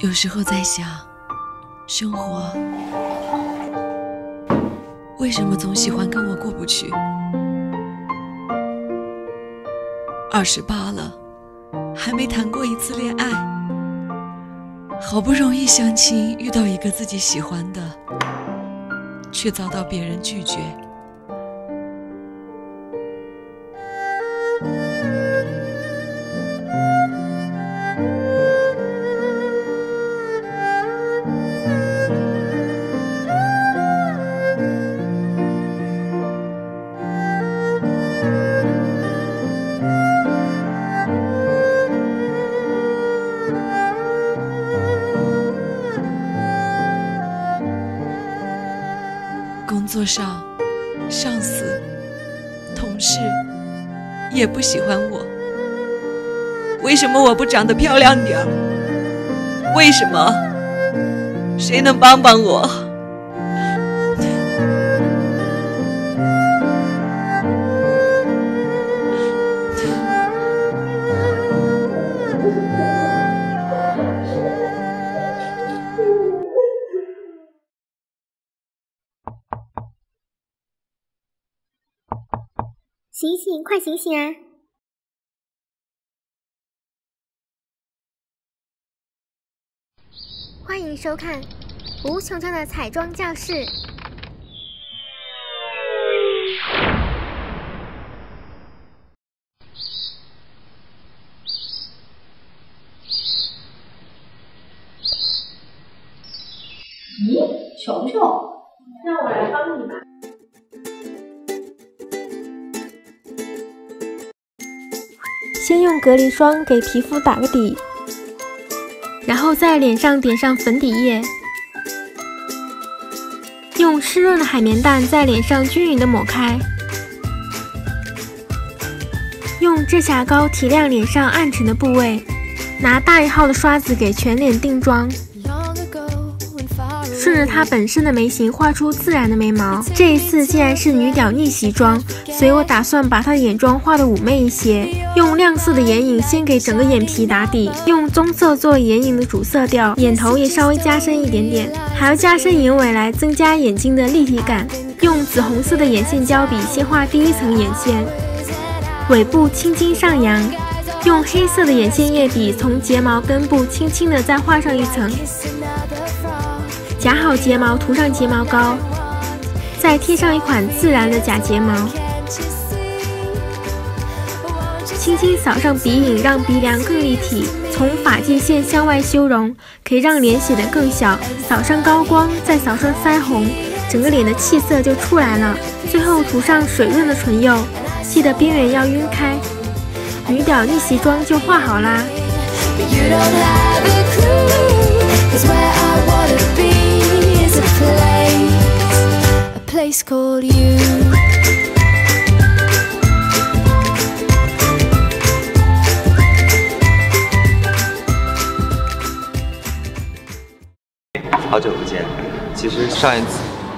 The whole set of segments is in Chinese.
有时候在想，生活为什么总喜欢跟我过不去？28了，还没谈过一次恋爱，好不容易相亲遇到一个自己喜欢的，却遭到别人拒绝。工作上，上司、同事也不喜欢我。为什么我不长得漂亮点儿？为什么？谁能帮帮我？ 醒醒，快醒醒啊！欢迎收看吴琼琼的彩妆教室。 咦，琼琼，让我来帮你吧。 先用隔离霜给皮肤打个底，然后在脸上点上粉底液，用湿润的海绵蛋在脸上均匀的抹开，用遮瑕膏提亮脸上暗沉的部位，拿大1号的刷子给全脸定妆，顺着它本身的眉形画出自然的眉毛。这一次既然是女屌逆袭妆，所以我打算把她的眼妆画得妩媚一些，用亮色的眼影先给整个眼皮打底，用棕色做眼影的主色调，眼头也稍微加深一点点，还要加深眼尾来增加眼睛的立体感。用紫红色的眼线胶笔先画第1层眼线，尾部轻轻上扬，用黑色的眼线液笔从睫毛根部轻轻的再画上1层，夹好睫毛，涂上睫毛膏，再贴上一款自然的假睫毛，轻轻扫上鼻影，让鼻梁更立体，从发际线向外修容，可以让脸显得更小。扫上高光，再扫上腮红，整个脸的气色就出来了。最后涂上水润的唇釉，记得边缘要晕开。女屌逆袭妆就画好啦。Place called you. 好久不见，其实上一次。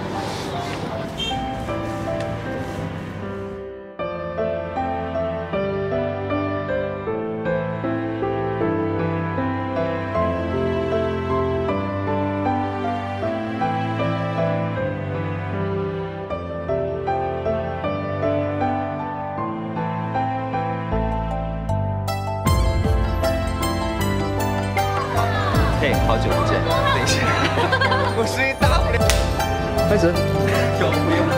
嘿，好久不见，等一下，我声音大不了。开始，有不用。